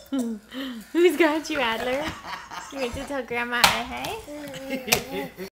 Who's got you, Adler? You went to tell Grandma, hey?